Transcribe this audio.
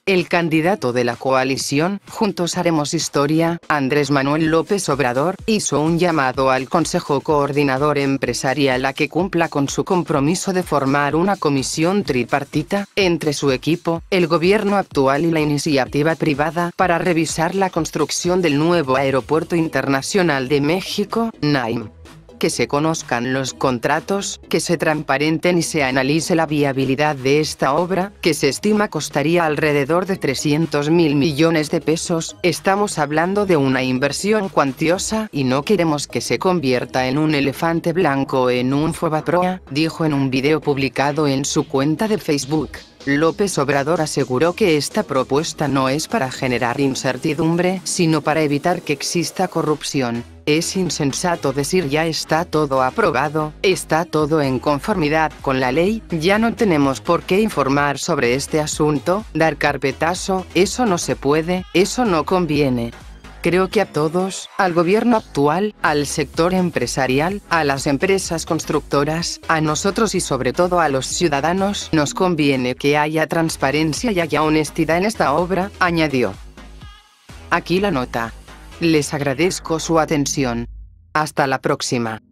El candidato de la coalición Juntos Haremos Historia, Andrés Manuel López Obrador, hizo un llamado al Consejo Coordinador Empresarial a que cumpla con su compromiso de formar una comisión tripartita, entre su equipo, el gobierno actual y la iniciativa privada, para revisar la construcción del nuevo Aeropuerto Internacional de México, NAIM. Que se conozcan los contratos, que se transparenten y se analice la viabilidad de esta obra, que se estima costaría alrededor de 300.000 millones de pesos. Estamos hablando de una inversión cuantiosa y no queremos que se convierta en un elefante blanco o en un fobaproa, dijo en un video publicado en su cuenta de Facebook. López Obrador aseguró que esta propuesta no es para generar incertidumbre, sino para evitar que exista corrupción. Es insensato decir ya está todo aprobado, está todo en conformidad con la ley, ya no tenemos por qué informar sobre este asunto, dar carpetazo, eso no se puede, eso no conviene. Creo que a todos, al gobierno actual, al sector empresarial, a las empresas constructoras, a nosotros y sobre todo a los ciudadanos, nos conviene que haya transparencia y haya honestidad en esta obra, añadió. Aquí la nota. Les agradezco su atención. Hasta la próxima.